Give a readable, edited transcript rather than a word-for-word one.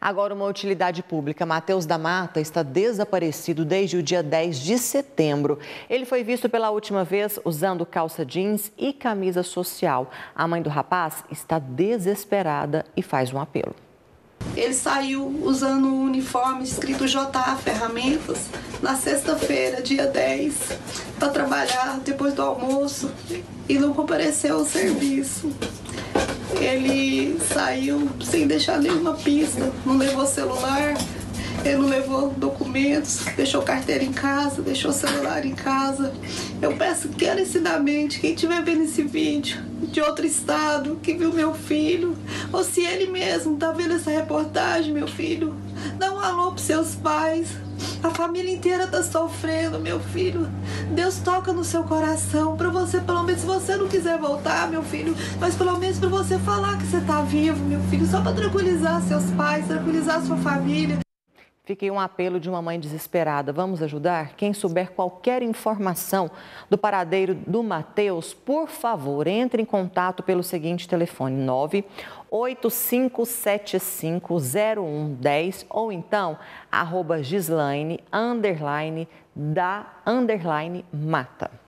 Agora, uma utilidade pública. Matheus da Mata está desaparecido desde o dia 10 de setembro. Ele foi visto pela última vez usando calça jeans e camisa social. A mãe do rapaz está desesperada e faz um apelo. Ele saiu usando um uniforme escrito JA Ferramentas na sexta-feira, dia 10, para trabalhar depois do almoço e não compareceu ao serviço. Ele saiu sem deixar nenhuma pista, não levou celular, ele não levou documentos, deixou carteira em casa, deixou celular em casa. Eu peço encarecidamente, quem estiver vendo esse vídeo de outro estado, que viu meu filho, ou se ele mesmo está vendo essa reportagem, meu filho, dá um alô para seus pais. A família inteira está sofrendo, meu filho. Deus toca no seu coração para você, pelo menos, se você não quiser voltar, meu filho, mas pelo menos para você falar que você está vivo, meu filho, só para tranquilizar seus pais, tranquilizar sua família. Fiquei um apelo de uma mãe desesperada. Vamos ajudar? Quem souber qualquer informação do paradeiro do Matheus, por favor, entre em contato pelo seguinte telefone: 985750110 ou então @Gislaine_da_Mata.